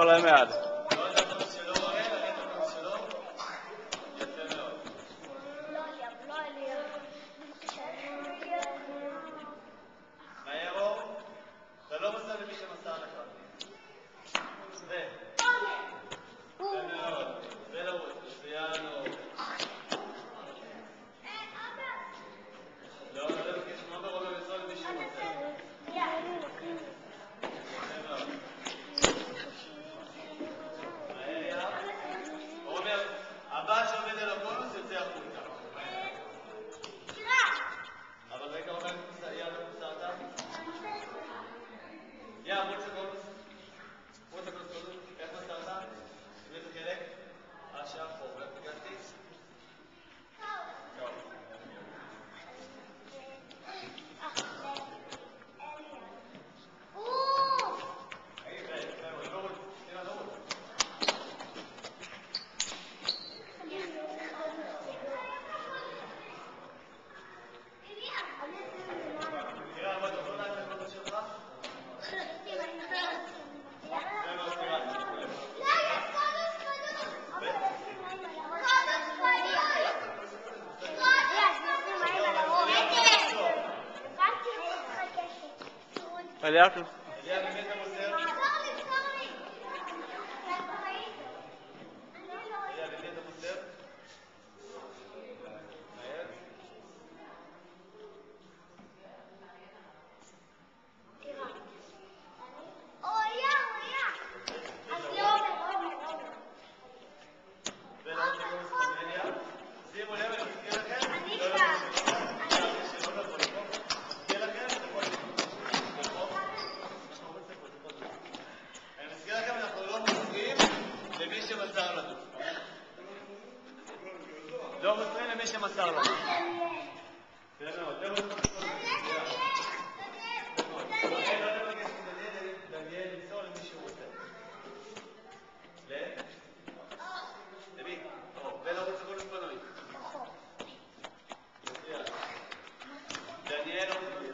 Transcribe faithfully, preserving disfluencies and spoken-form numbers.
להם יד. הבא שעובד על הבונוס יוצא החוצה. אבל רגע אומר יאללה קוסאתה. יא, מוצא בונוס. מוצא בונוס. איך מסרת? איזה חלק? עכשיו פה. ואיך פגשתי? טוב. אליה? אליה, באמת אתה מוסר? אליה, באמת אתה מוסר? מהר? שימו לב, אני מזכיר לכם? אני מזכיר לכם, אנחנו לא מוסרים למי שמסר לנו. לא מוסרים למי שמסר לנו. זה מאוד, זה מאוד. לא נבקש דניאל למסור למי שהוא רוצה. ל? למי? ולרוץ בונוס פנוי. דניאל